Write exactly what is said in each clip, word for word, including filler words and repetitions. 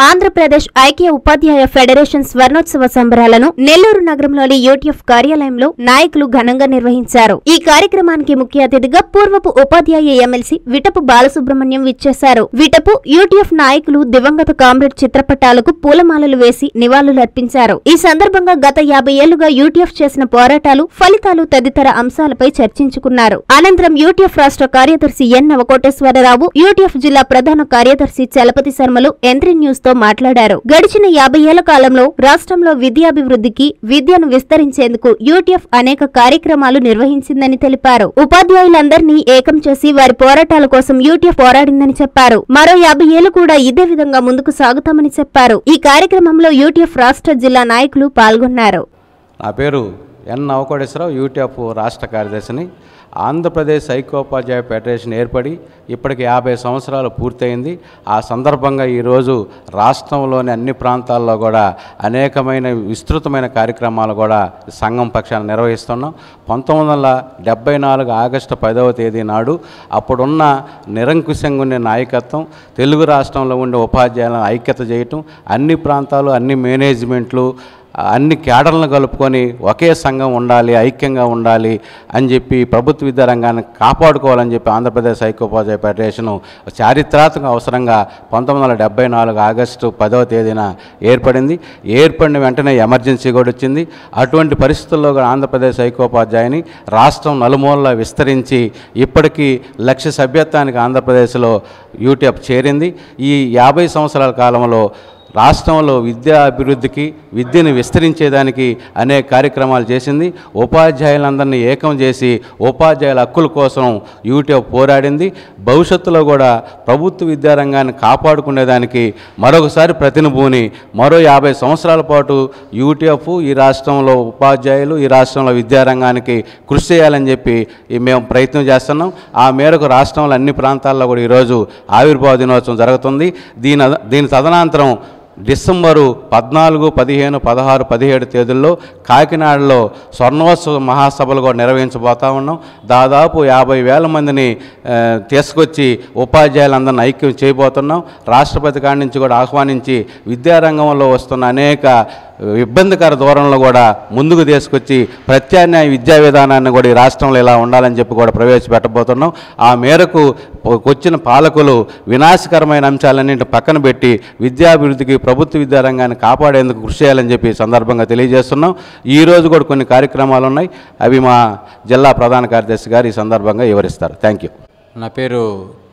ఆంధ్రప్రదేశ్ ఐక్య ఉపాధ్యాయ ఫెడరేషన్ స్వర్ణోత్సవ సంబరాలను నెల్లూరు నగరంలోని యూటీఎఫ్ కార్యాలయంలో నాయకులు ఘనంగా నిర్వహించారు. ఈ కార్యక్రమానికి ముఖ్య అతిథిగా పూర్వపు ఉపాధ్యాయ ఎమ్మెల్సీ విటపు బాలసుబ్రహ్మణ్యం విచ్చేశారు. విటపు యూటీఎఫ్ నాయకులు దివంగత కామ్రేడ్ చిత్రపటాలకు పూలమాలలు వేసి నివాళులర్పించారు. ఈ సందర్భంగా గత యాభై ఏళ్లుగా యూటీఎఫ్ చేసిన పోరాటాలు, ఫలితాలు తదితర అంశాలపై చర్చించుకున్నారు. అనంతరం యూటీఎఫ్ రాష్ట్ర కార్యదర్శి ఎన్ నవకోటేశ్వరరావు, యూటీఎఫ్ జిల్లా ప్రధాన కార్యదర్శి చలపతి శర్మలు ఎంత్రీ న్యూస్ తో మాట్లాడారు. గడిచిన యాభై ఏళ్ల కాలంలో రాష్ట్రంలో విద్యాభివృద్ధికి, విద్యను విస్తరించేందుకు యూటీఎఫ్ అనేక కార్యక్రమాలు నిర్వహించిందని తెలిపారు. ఉపాధ్యాయులందరినీ ఏకం చేసి వారి పోరాటాల కోసం యూటీఎఫ్ పోరాడిందని చెప్పారు. మరో యాభై ఏళ్లు కూడా ఇదే విధంగా ముందుకు సాగుతామని చెప్పారు. ఈ కార్యక్రమంలో యూటీఎఫ్ రాష్ట్ర జిల్లా నాయకులు పాల్గొన్నారు. నా పేరు ఎన్ నవకోటేశ్వరరావు, యూటీఎఫ్ రాష్ట్ర కార్యదర్శిని. ఆంధ్రప్రదేశ్ ఐక్యోపాధ్యాయ ఫెడరేషన్ ఏర్పడి ఇప్పటికి యాభై సంవత్సరాలు పూర్తయింది. ఆ సందర్భంగా ఈరోజు రాష్ట్రంలోని అన్ని ప్రాంతాల్లో కూడా అనేకమైన విస్తృతమైన కార్యక్రమాలు కూడా సంఘం పక్షాన నిర్వహిస్తున్నాం. పంతొమ్మిది వందల డెబ్బై నాలుగు ఆగస్టు పదవ తేదీ నాడు అప్పుడున్న నిరంకుశంగా ఉండే నాయకత్వం, తెలుగు రాష్ట్రంలో ఉండే ఉపాధ్యాయులను ఐక్యత చేయటం, అన్ని ప్రాంతాలు, అన్ని మేనేజ్మెంట్లు, అన్ని క్యాడర్లను కలుపుకొని ఒకే సంఘం ఉండాలి, ఐక్యంగా ఉండాలి అని చెప్పి ప్రభుత్వ విద్యా రంగాన్ని కాపాడుకోవాలని చెప్పి ఆంధ్రప్రదేశ్ ఐక్యోపాధ్యాయ ఫెడరేషను చారిత్రాత్మక అవసరంగా పంతొమ్మిది వందల డెబ్బై నాలుగు ఆగస్టు పదవ తేదీన ఏర్పడింది. ఏర్పడిన వెంటనే ఎమర్జెన్సీ కూడా వచ్చింది. అటువంటి పరిస్థితుల్లో ఆంధ్రప్రదేశ్ ఐక్యోపాధ్యాయుని రాష్ట్రం నలుమూలలా విస్తరించి ఇప్పటికీ లక్ష సభ్యత్వానికి ఆంధ్రప్రదేశ్లో యూటీఎఫ్ చేరింది. ఈ యాభై సంవత్సరాల కాలంలో రాష్ట్రంలో విద్యా అభివృద్ధికి, విద్యను విస్తరించేదానికి అనేక కార్యక్రమాలు చేసింది. ఉపాధ్యాయులందరినీ ఏకం చేసి ఉపాధ్యాయుల హక్కుల కోసం యూటీఎఫ్ పోరాడింది. భవిష్యత్తులో కూడా ప్రభుత్వ విద్యారంగాన్ని కాపాడుకునేదానికి మరొకసారి ప్రతినిభూని మరో యాభై సంవత్సరాల పాటు యూటీఎఫ్ ఈ రాష్ట్రంలో ఉపాధ్యాయులు, ఈ రాష్ట్రంలో విద్యారంగానికి కృషి చేయాలని చెప్పి మేము ప్రయత్నం చేస్తున్నాం. ఆ మేరకు రాష్ట్రంలో అన్ని ప్రాంతాల్లో కూడా ఈరోజు ఆవిర్భావ దినోత్సవం జరుగుతుంది. దీని దీని తదనంతరం డిసెంబరు పద్నాలుగు, పదిహేను, పదహారు, పదిహేడు తేదీల్లో కాకినాడలో స్వర్ణోత్సవ మహాసభలు కూడా నిర్వహించబోతా ఉన్నాం. దాదాపు యాభై వేల మందిని తీసుకొచ్చి ఉపాధ్యాయులందరినీ ఐక్యం చేయబోతున్నాం. రాష్ట్రపతి కాడి నుంచి కూడా ఆహ్వానించి విద్యారంగంలో వస్తున్న అనేక ఇబ్బందికర ధోరణులు కూడా ముందుకు తీసుకొచ్చి ప్రత్యామ్నాయ విద్యా విధానాన్ని కూడా ఈ రాష్ట్రంలో ఇలా ఉండాలని చెప్పి కూడా ప్రవేశపెట్టబోతున్నాం. ఆ మేరకు వచ్చిన పాలకులు వినాశకరమైన అంశాలన్నింటి పక్కన పెట్టి విద్యాభివృద్ధికి, ప్రభుత్వ విద్యారంగాన్ని కాపాడేందుకు కృషి చేయాలని చెప్పి సందర్భంగా తెలియజేస్తున్నాం. ఈరోజు కూడా కొన్ని కార్యక్రమాలు ఉన్నాయి. అవి మా జిల్లా ప్రధాన కార్యదర్శి గారు ఈ సందర్భంగా వివరిస్తారు. Thank you. నా పేరు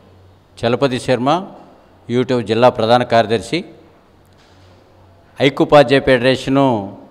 చలపతి శర్మ, యూట్యూబ్ జిల్లా ప్రధాన కార్యదర్శి. ఐక్యోపాధ్యాయ ఫెడరేషను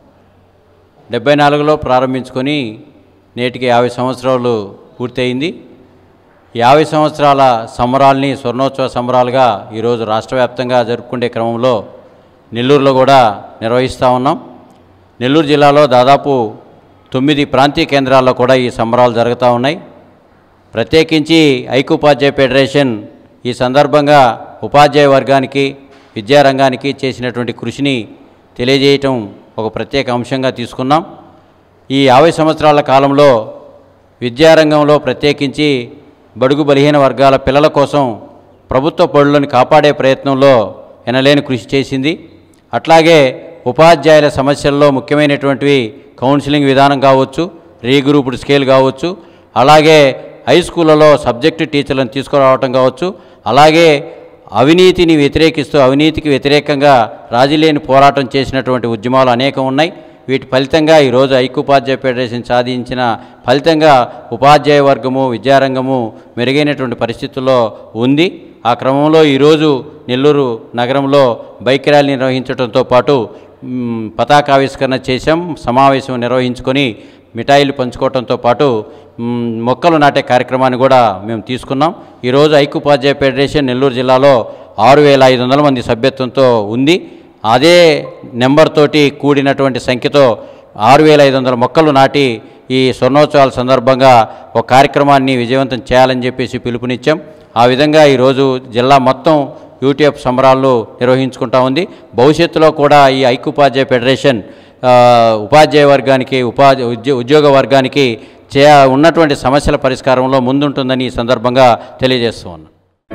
డెబ్బై నాలుగులో ప్రారంభించుకొని నేటికి యాభై సంవత్సరాలు పూర్తయింది. యాభై సంవత్సరాల సంబరాల్ని స్వర్ణోత్సవ సంబరాలుగా ఈరోజు రాష్ట్ర వ్యాప్తంగా జరుపుకునే క్రమంలో నెల్లూరులో కూడా నిర్వహిస్తూ ఉన్నాం. నెల్లూరు జిల్లాలో దాదాపు తొమ్మిది ప్రాంతీయ కేంద్రాల్లో కూడా ఈ సంబరాలు జరుగుతూ ఉన్నాయి. ప్రత్యేకించి ఐక్యోపాధ్యాయ ఫెడరేషన్ ఈ సందర్భంగా ఉపాధ్యాయ వర్గానికి, విద్యారంగానికి చేసినటువంటి కృషిని తెలియజేయటం ఒక ప్రత్యేక అంశంగా తీసుకున్నాం. ఈ యాభై సంవత్సరాల కాలంలో విద్యారంగంలో ప్రత్యేకించి బడుగు బలహీన వర్గాల పిల్లల కోసం ప్రభుత్వ బడులను కాపాడే ప్రయత్నంలో ఎనలేని కృషి చేసింది. అట్లాగే ఉపాధ్యాయుల సమస్యల్లో ముఖ్యమైనటువంటివి కౌన్సిలింగ్ విధానం కావచ్చు, రీగ్రూప్డ్ స్కేల్ కావచ్చు, అలాగే హై స్కూళ్ళలో సబ్జెక్టు టీచర్లను తీసుకురావటం కావచ్చు, అలాగే అవినీతిని వ్యతిరేకిస్తూ అవినీతికి వ్యతిరేకంగా రాజీలేని పోరాటం చేసినటువంటి ఉద్యమాలు అనేకం ఉన్నాయి. వీటి ఫలితంగా ఈరోజు ఐక్యోపాధ్యాయ ఫెడరేషన్ సాధించిన ఫలితంగా ఉపాధ్యాయ వర్గము, విద్యారంగము మెరుగైనటువంటి పరిస్థితుల్లో ఉంది. ఆ క్రమంలో ఈరోజు నెల్లూరు నగరంలో బైక్ ర్యాలీ నిర్వహించడంతో పాటు పతాకావిష్కరణ చేశాం. సమావేశం నిర్వహించుకొని మిఠాయిలు పంచుకోవడంతో పాటు మొక్కలు నాటే కార్యక్రమాన్ని కూడా మేము తీసుకున్నాం. ఈరోజు ఐక్యోపాధ్యాయ ఫెడరేషన్ నెల్లూరు జిల్లాలో ఆరు వేల ఐదు వందల మంది సభ్యత్వంతో ఉంది. అదే నెంబర్ తోటి కూడినటువంటి సంఖ్యతో ఆరు వేల ఐదు వందల మొక్కలు నాటి ఈ స్వర్ణోత్సవాల సందర్భంగా ఒక కార్యక్రమాన్ని విజయవంతం చేయాలని చెప్పేసి పిలుపునిచ్చాం. ఆ విధంగా ఈరోజు జిల్లా మొత్తం యూటీఎఫ్ సంబరాలు నిర్వహించుకుంటా ఉంది. భవిష్యత్తులో కూడా ఈ ఐక్యోపాధ్యాయ ఫెడరేషన్ ఉపాధ్యాయ వర్గానికి, ఉపాధ్యాయ ఉద్యోగ వర్గానికి చే ఉన్నటువంటి సమస్యల పరిష్కారంలో ముందుంటుందని ఈ సందర్భంగా తెలియజేస్తూ ఉన్నాను.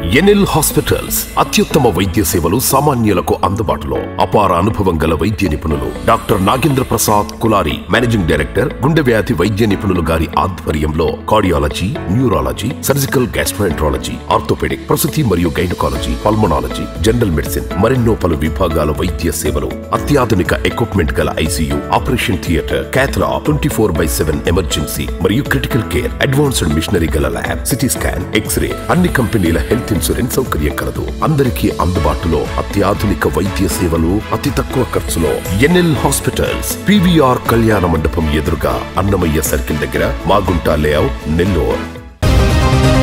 ఎన్ఎల్ హాస్పిటల్స్ అత్యుత్తమ వైద్య సేవలు సామాన్యులకు అందుబాటులో. అపార అనుభవం గల వైద్య నిపుణులు doctor Nagendra Prasad Kulari, managing director, గుండె వ్యాధి వైద్య నిపుణులు గారి ఆధ్వర్యంలో cardiology, neurology, surgical gastroenterology, orthopaedic, ప్రసూతి మరియు గైనకాలజీ, పల్మనాలజీ, జనరల్ మెడిసిన్ మరెన్నో పలు విభాగాల వైద్య సేవలు. అత్యాధునిక ఎక్విప్మెంట్ గల ICU, operation theatre, cath lab, twenty four by seven emergency మరియు క్రిటికల్ కేర్, అడ్వాన్స్డ్ మిషనరీ గల ల్యాబ్, సిటీ స్కాన్, ఎక్స్రే, అన్ని కంపెనీల హెల్త్ ఇన్సూరెన్స్ సౌకర్యం కలదు. అందరికీ అందుబాటులో అత్యాధునిక వైద్య సేవలు అతి తక్కువ ఖర్చులో. ఎన్ఎల్ హాస్పిటల్స్, పీవీఆర్ కళ్యాణ మండపం ఎదురుగా, అన్నమయ్య సర్కిల్ దగ్గర, మాగుంట లేఅవుట్, నెల్లూరు.